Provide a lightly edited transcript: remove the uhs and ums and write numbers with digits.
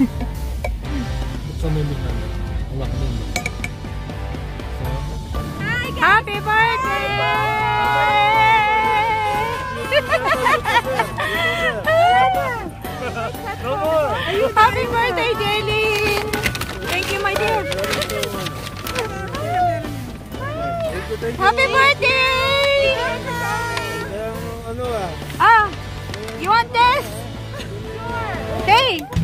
Buksan mo yung bigman. Hawak mo yung bigman. Happy birthday! Happy birthday, Jaylin! Thank you, my dear. Happy birthday! Ano Ah, you want this? Hey!